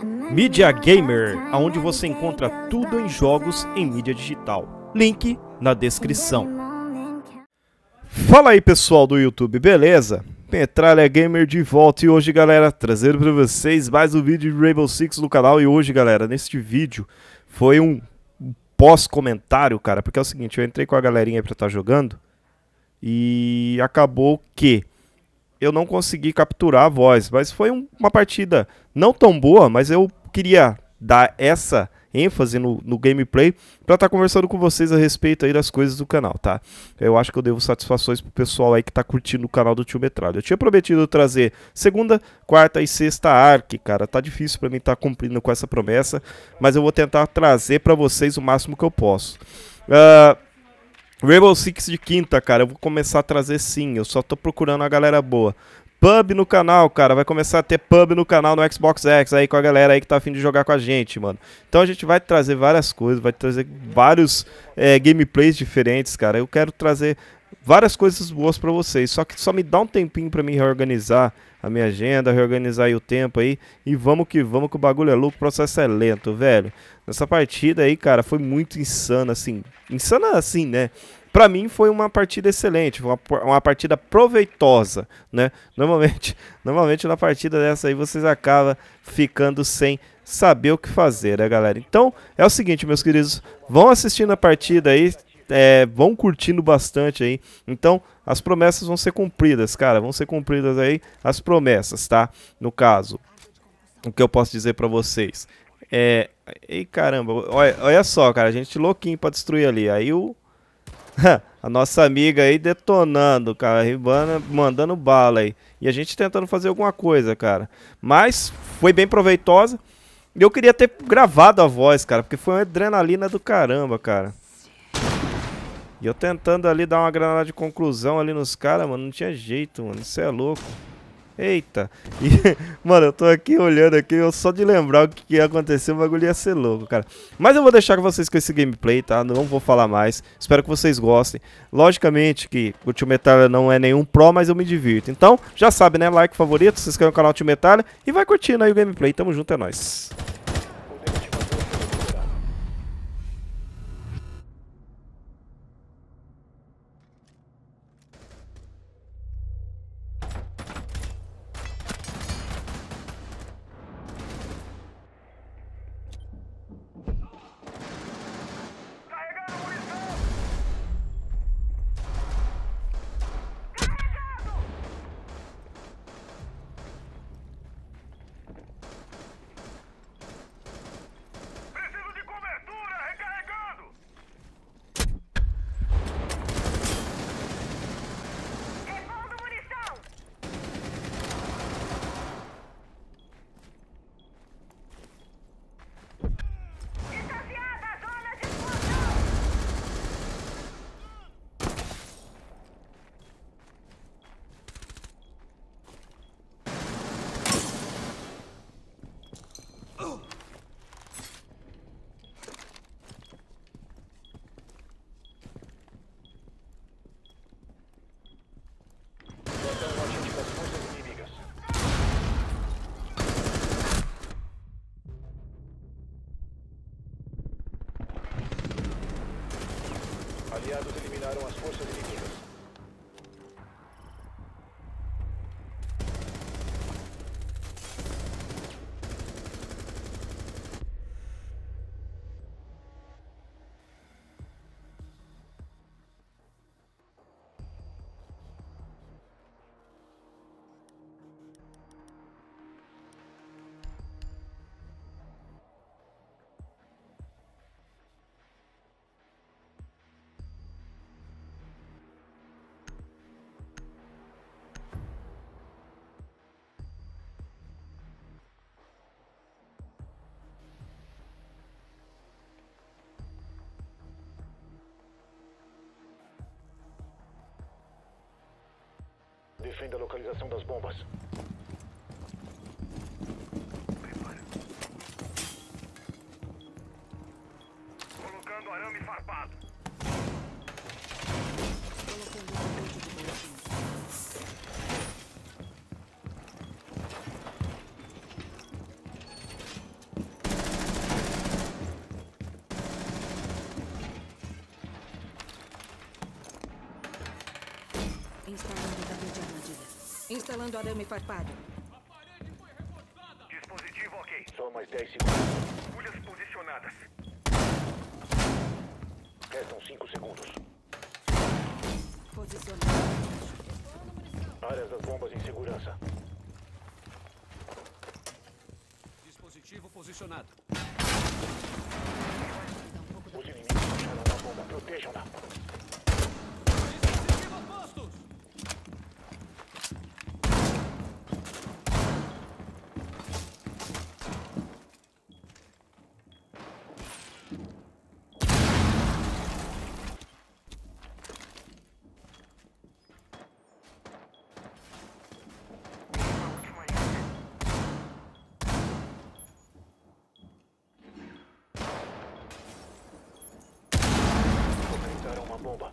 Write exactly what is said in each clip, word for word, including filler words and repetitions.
Mídia Gamer, onde você encontra tudo em jogos em mídia digital. Link na descrição. Fala aí pessoal do YouTube, beleza? Metralha Gamer de volta e hoje galera, trazendo para vocês mais um vídeo de Rainbow Six no canal. E hoje galera, neste vídeo foi um pós-comentário, cara, porque é o seguinte, eu entrei com a galerinha pra estar jogando e acabou que eu não consegui capturar a voz, mas foi um, uma partida não tão boa, mas eu queria dar essa ênfase no, no gameplay para estar conversando com vocês a respeito aí das coisas do canal, tá? Eu acho que eu devo satisfações pro pessoal aí que tá curtindo o canal do Tio Metralha. Eu tinha prometido trazer segunda, quarta e sexta Ark, cara, tá difícil para mim estar tá cumprindo com essa promessa, mas eu vou tentar trazer para vocês o máximo que eu posso. Uh, Rainbow Six de quinta, cara, eu vou começar a trazer sim, eu só tô procurando a galera boa. Pub no canal, cara, vai começar a ter pub no canal no Xbox X aí com a galera aí que tá afim de jogar com a gente, mano. Então a gente vai trazer várias coisas, vai trazer vários é, gameplays diferentes, cara. Eu quero trazer várias coisas boas pra vocês, só que só me dá um tempinho pra mim reorganizar a minha agenda, reorganizar aí o tempo aí. E vamos que vamos, que o bagulho é louco, o processo é lento, velho. Nessa partida aí, cara, foi muito insana, assim. Insana assim, né? Pra mim foi uma partida excelente, uma, uma partida proveitosa, né? Normalmente, normalmente na partida dessa aí vocês acabam ficando sem saber o que fazer, né, galera? Então, é o seguinte, meus queridos, vão assistindo a partida aí, é, vão curtindo bastante aí. Então, as promessas vão ser cumpridas, cara, vão ser cumpridas aí as promessas, tá? No caso, o que eu posso dizer pra vocês é... Ei, caramba, olha, olha só, cara, a gente louquinho pra destruir ali, aí o... a nossa amiga aí detonando, cara, Ribana mandando bala aí. E a gente tentando fazer alguma coisa, cara. Mas foi bem proveitosa. E eu queria ter gravado a voz, cara, porque foi uma adrenalina do caramba, cara. E eu tentando ali dar uma granada de conclusão ali nos caras, mano, não tinha jeito, mano. Isso é louco. Eita. E, mano, eu tô aqui olhando aqui, eu só de lembrar o que, que ia acontecer, o bagulho ia ser louco, cara. Mas eu vou deixar com vocês com esse gameplay, tá? Não vou falar mais. Espero que vocês gostem. Logicamente que o Tio Metralha não é nenhum pro, mas eu me divirto. Então, já sabe, né? Like, favorito, se inscreve no canal Tio Metralha e vai curtindo aí o gameplay. Tamo junto, é nóis. Aliados eliminaram as forças inimigas. Defenda a localização das bombas. Colocando arame farpado. Instalando arame farpado. Dispositivo ok. Só mais dez segundos. Agulhas posicionadas. Restam cinco segundos. Posicionado. Áreas das bombas em segurança. Dispositivo posicionado. Os inimigos acharam uma bomba. Protejam-na. Dispositivo a postos! Localizaram uma bomba.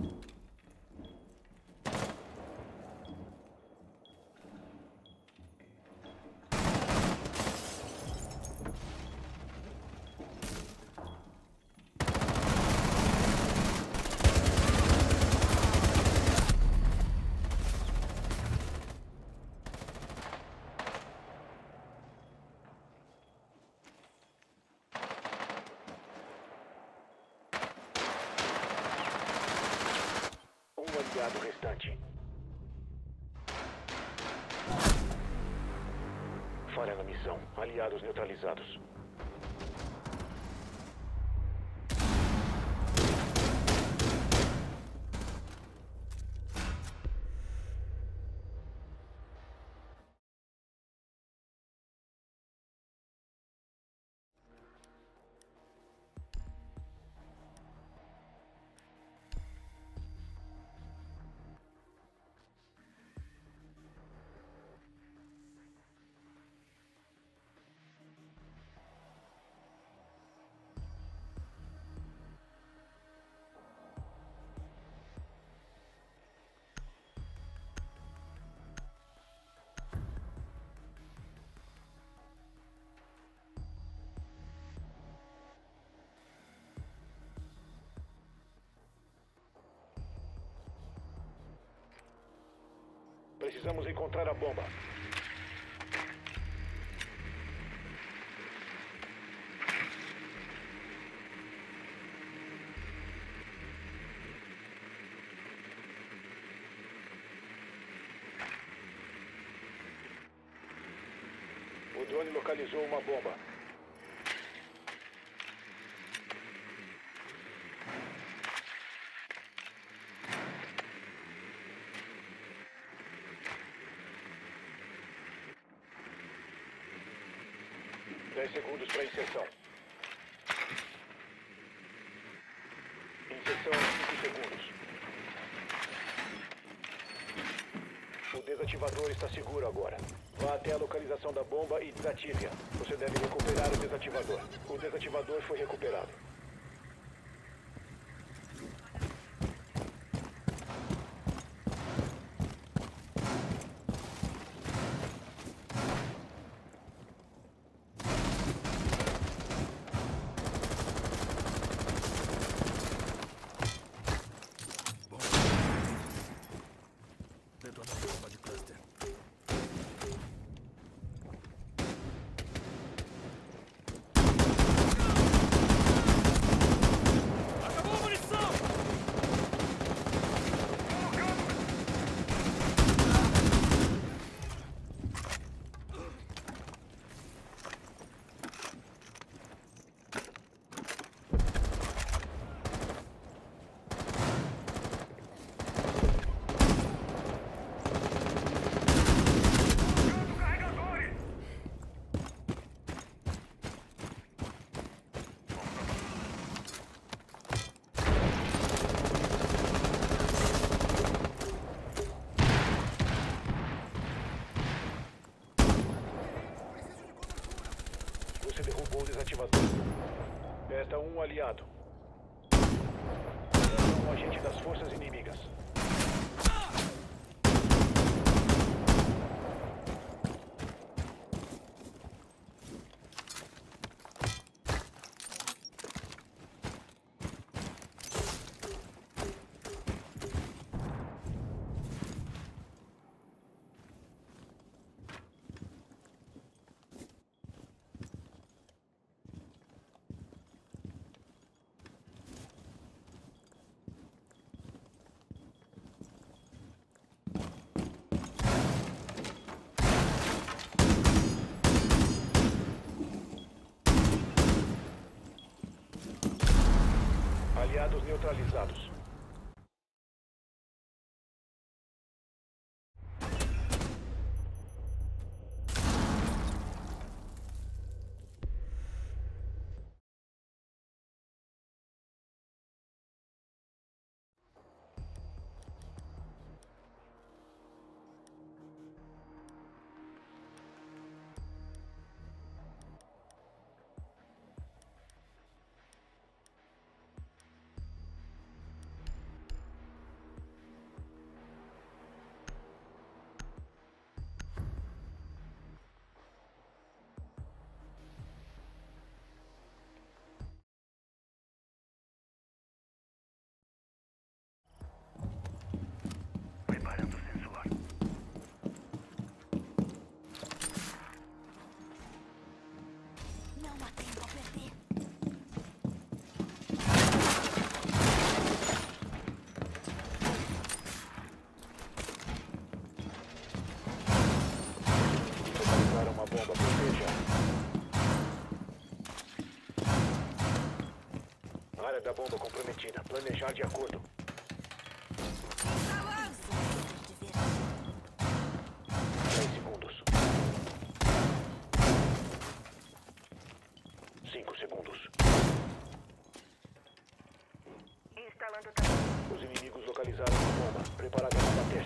Um aliado restante. Falha na missão. Aliados neutralizados. Precisamos encontrar a bomba. O drone localizou uma bomba. Dez segundos para inserção. Inserção em cinco segundos. O desativador está seguro agora. Vá até a localização da bomba e desative-a. Você deve recuperar o desativador. O desativador foi recuperado. Detonando bomba de cluster. Acabou a munição! Você derrubou o desativador. Resta um aliado. Um agente das forças inimigas. Aliados neutralizados. Preparando o sensor. Não há tempo a perder. Localizaram uma bomba. Proteja. Área da bomba comprometida. Planejar de acordo. dez segundos. cinco segundos. Instalando o Os inimigos localizaram a bomba. Preparada para bater.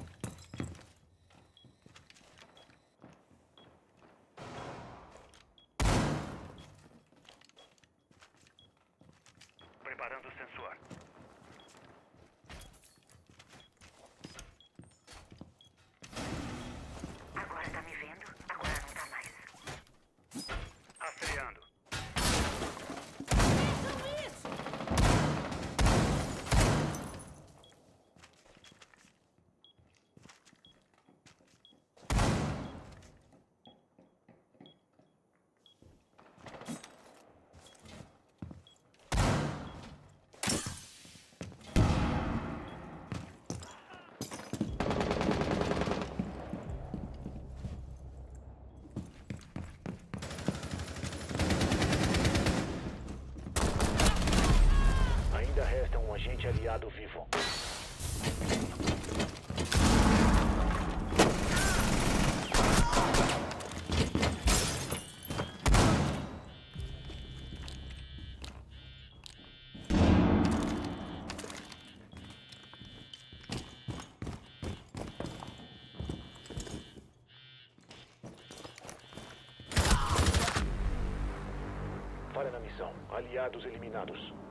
Preparando o sensor. Agora tá me vendo? Agora não tá mais. Rastreando. Ainda resta um agente aliado vivo. Falha na missão. Aliados eliminados.